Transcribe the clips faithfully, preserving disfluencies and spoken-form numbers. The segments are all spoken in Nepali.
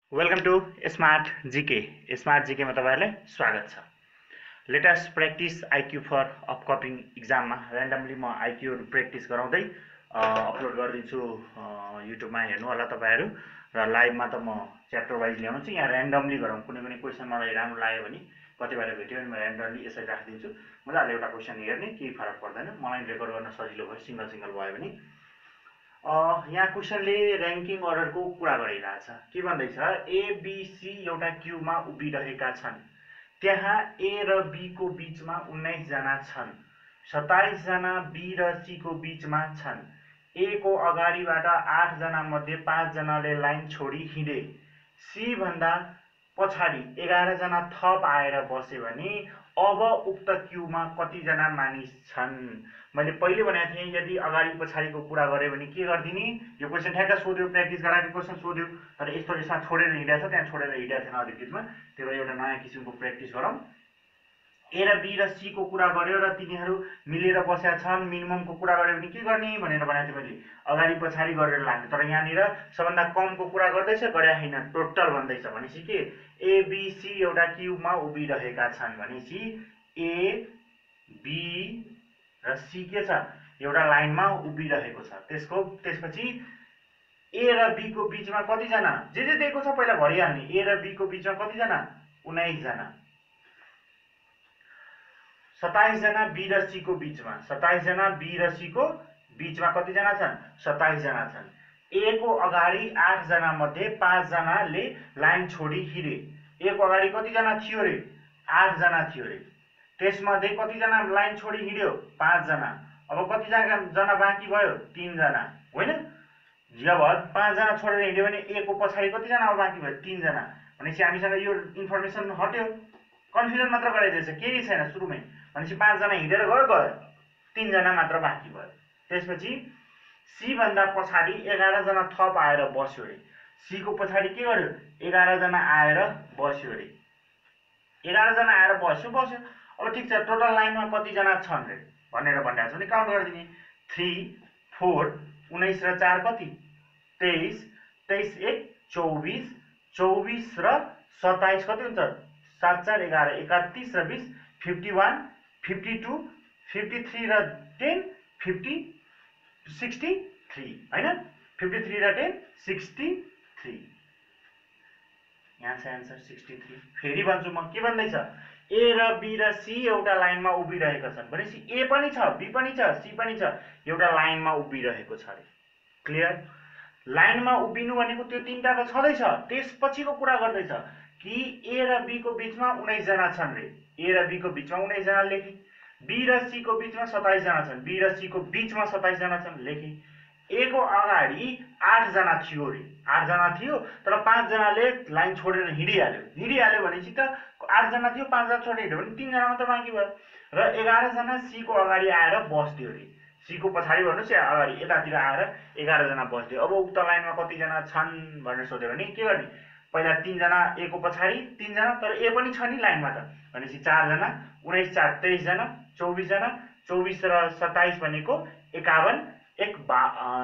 Welcome to smart GK. Smart GK में तपाईहरुलाई स्वागत छ। Latest practice IQ for upcoming एक्जाममा र्यान्डमली म आईक्यू प्र्याक्टिस गराउँदै अपलोड गरिदिन्छु। युट्युबमा हेर्नु होला तपाईहरु र लाइभमा त म च्याप्टर वाइज ल्याउँछु। यहाँ र्यान्डमली गरौँ, कुनै कुनै क्वेशन मलाई राम्रो लाग्यो भने कतिबाट भेट्यो भने म र्यान्डमली यसरी राखिदिन्छु। मजाले एउटा क्वेशन हेर्ने, केही फरक पर्दैन। मलाई रेकर्ड गर्न सजिलो भयो, सिंगल सिंगल भयो भने। यहाँ क्वेशनले र्याङ्किङ अर्डरको कुरा गरिरहेछ। के भन्दैछ? ए बी सी एउटा क्यूमा उभिरहेका छन्। त्यहाँ ए र बी को बीचमा उन्नाइस जना छन्। सत्ताइस जना बी र सी को बीचमा छन्। ए को अगाडिबाट आठ जना मध्ये पाँच जनाले लाइन छोडी हिँडे। सी भन्दा पछाडि एघार जना थप आएर बसे भने अब उक्त क्यूमा कति जना मानिस छन्? मैले पहिले भनेको थिएँ यदि अगाडि पछाडिको कुरा गरे भने के गर्दिने? यो क्वेशन ठ्याक्क सोध्यो, प्र्याक्टिस गराएको क्वेशन सोध्यो, तर यस्तो यसमा छोडेर हिँडेछ, त्यहाँ छोडेर हिँडेको छैन अधिकृतमा। त्यो भएर एउटा नयाँ किसिमको प्र्याक्टिस गरौँ। ए र बी र सी को कुरा गर्यो र तिनीहरू मिलेर बसेका छन्। मिनिममको कुरा गर्यो भने के गर्ने भनेर भनेको थिएँ मैले, अगाडि पछाडि गरेर लाने। तर यहाँनिर सबभन्दा कमको कुरा गर्दैछ, गरे हैन, टोटल भन्दैछ। भनेपछि के ए बी सी एउटा क्यूबमा उभिरहेका छन् भनेपछि ए बी र सी के छ एउटा लाइनमा उभिरहेको छ। त्यसको त्यसपछि ए र बी को बीचमा कति जना, जे जे दिएको छ पहिला भरिहाल्ने। ए र बी को बीचमा कति जना? उन्नाइस जना। सत्ताइस जना बी र सी को बीचमा, सत्ताइस जना बी र सी को बीचमा कति जना छन्? सत्ताइस जना छन्। ए को अगाडि आठ जना मध्ये पाँच जनाले लाइन छोडी हिँडे। ए को अगाडि कति जना थियो रे? आठ जना थियो रे। त्यसमध्ये कति जना लाइन छोडी हिँड्यो? पाँच जना। अब कति जना जना बाँकी भयो? तीन जना, होइन? जब पाँच जना छोडेर हिँड्यो भने ए को पछाडि कति जना बाँकी भयो? तीन जना। भनेपछि हामीसँग यो इन्फर्मेसन हट्यो, कन्फ्युजन मात्र गराइदिएछ, केही छैन सुरुमै। भनेपछि पाँच जना हिँडेर गयो गयो, तीन जना मात्र बाँकी भयो। त्यसपछि सी भन्दा पछाडि एघार जना थप आएर बस्यो रे। सी को पछाडि के गर्यो? एघार जना आएर बस्यो रे। एघार जना आएर बस्यो बस्यो अब ठिक छ, टोटल लाइनमा कति जना छन् रे भनेर भनिरहेको छ भने काउन्ट गरिदिने। थ्री फोर उन्नाइस र चार कति? तेइस। तेइस एक चौबिस। चौबिस र सत्ताइस कति हुन्छ? सात चार एघार, एकतिस र बिस fifty one, fifty two, fifty three र टेन फिफ्टी सिक्सटी थ्री, होइन? फिफ्टी थ्री र टेन सिक्सटी थ्री। यहाँ छ एन्सर सिक्सटी थ्री। फेरि भन्छु म, के भन्दैछ? ए र बी र सी एउटा लाइनमा उभिरहेका छन् भनेपछि ए पनि छ, बी पनि छ, सी पनि छ, एउटा लाइनमा उभिरहेको छ रे। क्लियर? लाइनमा उभिनु भनेको त्यो तीनटा त छँदैछ। त्यसपछिको कुरा गर्दैछ कि ए र बी को बीचमा उन्नाइस जना छन् रे। ए र बी को बीचमा उन्नाइस जना लेखी। बी र सी को बीचमा सत्ताइस जना छन्। बी र सी को बीचमा सत्ताइस जना छन् लेखी। ए को अगाडि आठ जना थियो रे। आठ जना थियो तर पाँच जनाले लाइन छोडेर हिँडिहाल्यो। हिँडिहाल्यो भनेपछि त आठ जना थियो, पाँच जना छोडेर हिँड्यो भने तीन जना मात्र बाँकी भयो। र एघार जना सी को अगाडि आएर बस्दियो रे। सी को पछाडि भन्नुहोस् या अगाडि यतातिर आएर एघार जना बस्दियो। अब उक्त लाइनमा कति जना छन् भनेर सोध्यो भने के गर्ने? पहिला तीन जना ए को पछाडि तीन जना, तर ए पनि छ नि लाइनमा त। भनेपछि चार जना, उन्नाइस चार तेइस जना, चौबिस जना, चौबिस र सत्ताइस भनेको एकावन, एक बा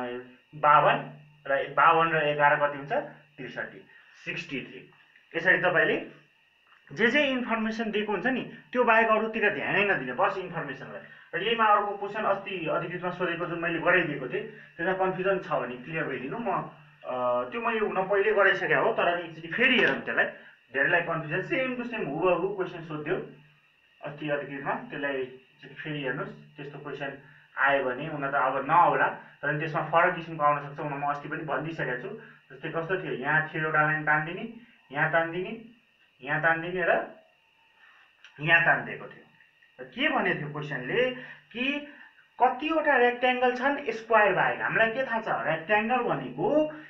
बावन र बावन र एघार कति हुन्छ? त्रिसठी, सिक्सटी थ्री। यसरी तपाईँले जे जे इन्फर्मेसन दिएको हुन्छ नि त्यो बाहेक अरूतिर ध्यानै नदिने, बस इन्फर्मेसनलाई। र यहीमा अर्को क्वेसन अस्ति अधिकृतमा सोधेको जुन मैले गराइदिएको थिएँ त्यसमा कन्फ्युजन छ भने क्लियर भइदिनु। म त्यो मैले हुन पहिले गराइसकेँ हो, तर एकचोटि फेरि हेरौँ त्यसलाई। धेरैलाई कन्फ्युजन सेम टु सेम हुबहु क्वेसन सोध्यो अस्ति अधिकृतमा, त्यसलाई फेरि हेर्नुहोस्। त्यस्तो क्वेसन आयो भने हुन त अब नआउला, तर त्यसमा फरक किसिमको आउन सक्छ। हुन म अस्ति पनि भनिदिइसकेको छु। जस्तै कस्तो थियो, यहाँ थियो एउटा लाइन तान्दिने, यहाँ तान्दिने, यहाँ तान्दिने र यहाँ तानिदिएको थियो। र के भनेको थियो क्वेसनले कि कतिवटा रेक्ट्याङ्गल छन् स्क्वायर बाहेक। हामीलाई के थाहा छ? रेक्ट्याङ्गल भनेको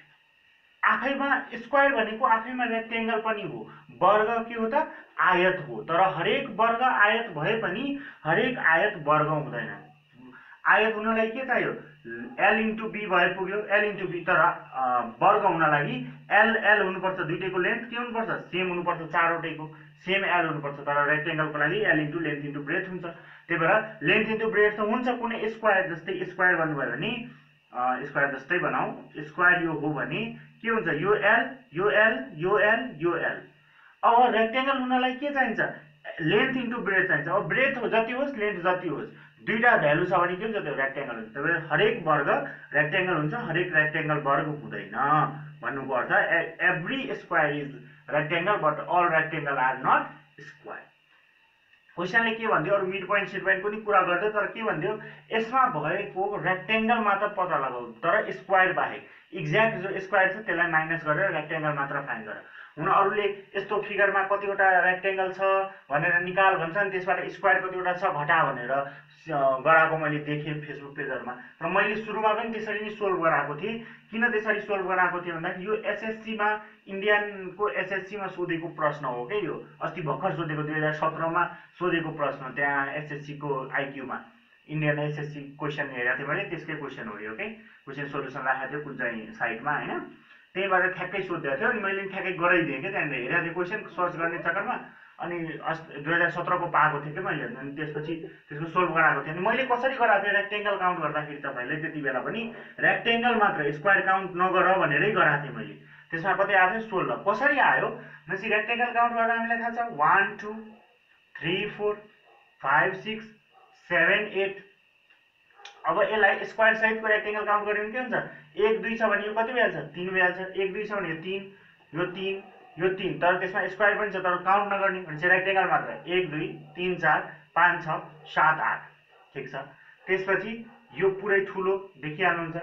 आफैमा, स्क्वायर भनेको आफैमा रेक्ट्याङ्गल पनि हो। वर्ग के हो त? आयत हो। तर हरेक वर्ग आयत भए पनि हरेक आयत वर्ग हुँदैन। आयत हुनलाई के चाहियो? एल इन्टु बी भए पुग्यो, एल इन्टु बी। तर वर्ग हुन लागि एल एल हुनुपर्छ, दुईटैको लेन्थ के हुनुपर्छ? सेम हुनुपर्छ, चारवटैको सेम एल हुनुपर्छ। तर रेक्ट्याङ्गलको लागि L into length into breadth हुन्छ। त्यही भएर लेन्थ इन्टु ब्रेथ त हुन्छ कुनै स्क्वायर। जस्तै स्क्वायर भन्नुभयो भने स्क्वायर जस्तै बनाऊ, स्क्वायर यो हो भने के हुन्छ, यो एल यो एल यो एल यो एल। अब रेक्टेंगल हुनलाई के चाहिन्छ, लेन्थ इन्टु ब्रेथ चाहिन्छ। अब ब्रेथ जति होस् लेन्थ जति होस्, दुईटा भ्यालु छ भने के हुन्छ, त्यो रेक्टेंगल हुन्छ। त्यसैले हरेक वर्ग रेक्टेंगल हुन्छ, हरेक रेक्टेंगल वर्ग हुँदैन भन्नुको अर्थ every square is rectangle but all rectangle are not square. क्वेसनले के भन्दियो, अरु मिड पोइन्ट सिट पोइन्ट पनि कुरा गर्दै, तर के भन्दियो, यसमा भएको रेक्टेंगल मात्र पत्ता लगाऊ, तर स्क्वायर बाहेक एक्ज्याक्ट जो स्क्वायर छ त्यसलाई माइनस गरेर रेक्टेंगल मात्र फाइन्ड गर। हुन अरूले यस्तो फिगरमा कतिवटा रेक्टेंगल छ भनेर निकाल भन्छन्, त्यसबाट स्क्वायर कतिवटा छ घटा भनेर गराएको मैले देखेँ फेसबुक पेजहरुमा। र मैले सुरुमा पनि त्यसरी नै सोल्भ गराएको थिएँ। किन त्यसरी सोल्भ गराएको थिएँ भन्दा यो एसएससी मा इन्डियन को एसएससी मा सोधेको प्रश्न हो के, यो अस्ति भर्खर सोधेको दुई हजार सत्रह मा सोधेको प्रश्न, त्यहाँ एसएससी को आईक्यू मा इन्डियन एसएससी क्वेसन हेरेको थिएँ मैले, त्यसकै क्वेसन हो यो के, क्वेसन सोलुसन राखेको थियो कुन चाहिँ साइटमा हैन, त्यहीबाट ठ्याक्कै सोधेको थियो। अनि मैले ठ्याक्कै गराइदिएँ के, त्यहाँनिर हेरेको थिएँ क्वेसन सर्च गर्ने चक्करमा, अनि दुई हजार सत्रह को पाएको थिएँ कि मैले, अनि त्यसपछि त्यसको सोल्भ गराएको थिएँ। अनि मैले कसरी गराएको थिएँ, रेक्टेंगल काउन्ट गर्दाखेरि तपाईले त्यति बेला पनि रेक्टेंगल मात्र स्क्वायर काउन्ट नगर भनेरै गराएको थिएँ मैले। त्यसमा कति आयो थियो, सोह्र। कसरी आयो भनेपछि रेक्टेंगल काउन्ट गर्दा हामीलाई थाहा छ one two three four five six seven eight। अब यसलाई स्क्वायर सहितको रेक्टेंगल काउन्ट गर्यो भने के हुन्छ, एक दुई छ भने यो कति भइहाल्छ, तीन भइहाल्छ। एक दुई छ भने यो तीन यो तीन यो तीन, तर त्यसमा स्क्वायर पनि छ तर काउन्ट नगर्ने भनेपछि रेक्टेंगल मात्र एक दुई तीन चार पाँच छ सात आठ, ठीक छ। त्यसपछि यो पुरै ठुलो देखिहाल्नुहुन्छ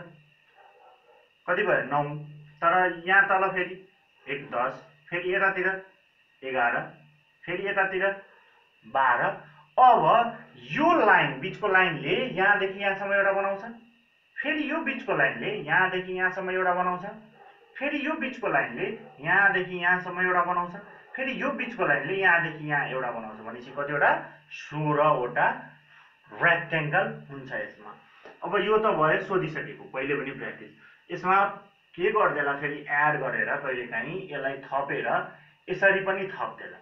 कति भयो, नौ, तर यहाँ तल फेरि एक दस, फेरि यतातिर एघार, फेरि यतातिर बाह्र। अब यो लाइन बीचको लाइनले यहाँदेखि यहाँसम्म एउटा बनाउँछ, फेरि यो बीचको लाइनले यहाँदेखि यहाँसम्म एउटा बनाउँछ, फेरि यो बीचको लाइनले यहाँदेखि यहाँसम्म एउटा बनाउँछ, फेरि यो बीचको लाइनले यहाँदेखि यहाँ एउटा बनाउँछ। भनेपछि कतिवटा, सोह्रवटा रेक्टेंगल हुन्छ यसमा। अब यो त भयो सोधिसकेको, पहिले पनि प्र्याक्टिस। यसमा के गर्देला, फेरि एड गरेर कहिलेकाहीँ यसलाई थपेर यसरी पनि थप्देला।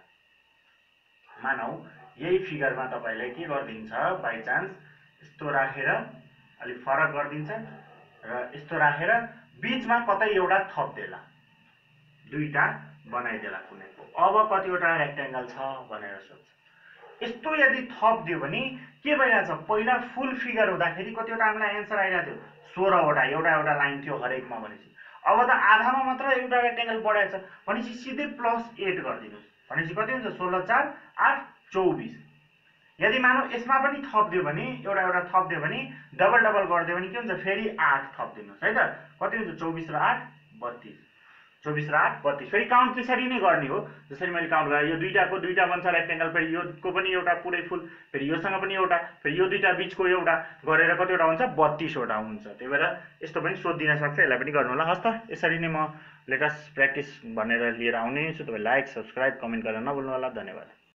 मानौ यही फिगरमा तपाईलाई के गर्दिन्छ, बाइ चान्स यस्तो राखेर अलि फरक गर्दिन्छ र यस्तो राखेर बीचमा कतै एउटा थप्देला, दुईटा बनाइदेला कुनैको। अब कतिवटा रेक्टेंगल छ भनेर सोध्छ। यस्तो यदि थप्दियो भने के भइरहेछ, पहिला फुल फिगर हुँदाखेरि कतिवटा हामीलाई एन्सर आइरहेको थियो, सोह्रवटा, एउटा एउटा लाइन थियो हरेकमा। भनेपछि अब त आधामा मात्र एउटा रेक्टेंगल बढाएको छ भनेपछि सिधै प्लस एट गरिदिनुस्, भनेपछि कति हुन्छ, सोह्र चार आठ चौबिस। यदि मानौ यसमा पनि थप्दियो भने, एउटा एउटा थप्दियो भने, डबल डबल गरिदियो भने के हुन्छ, फेरि आठ थप्दिनुस् है त, कति हुन्छ, चौबिस र आठ बत्तीस, चौबिस र आठ बत्तीस। फेरि काउन्ट त्यसरी नै गर्ने हो जसरी मैले काउन्ट गरेँ। यो दुईटाको दुईटा बन्छ रेक्टेंगल, फेरि योको पनि एउटा पुरै फुल, फेरि योसँग पनि एउटा, फेरि यो दुईटा बीचको एउटा गरेर कतिवटा हुन्छ, बत्तीसवटा हुन्छ। त्यही भएर यस्तो पनि सोधिदिन सक्छ, यसलाई पनि गर्नु होला। हस् त, यसरी नै म लेटेस्ट प्र्याक्टिस भनेर लिएर आउने छु। तपाईँ लाइक सब्सक्राइब कमेन्ट गरेर नभुल्नु होला। धन्यवाद।